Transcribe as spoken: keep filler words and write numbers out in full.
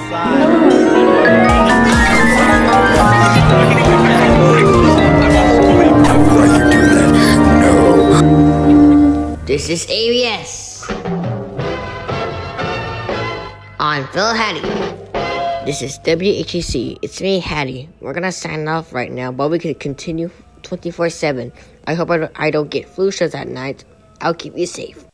This is A B S. I'm Phil Hattie. This is W H A C. It's me, Hattie. We're gonna sign off right now, but we can continue twenty-four seven. I hope I don't, I don't get flu shots at night. I'll keep you safe.